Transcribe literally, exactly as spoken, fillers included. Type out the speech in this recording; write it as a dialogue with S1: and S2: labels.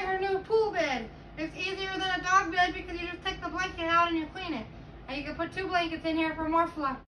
S1: her new pool bed. It's easier than a dog bed because you just take the blanket out and you clean it. And you can put two blankets in here for more fluff.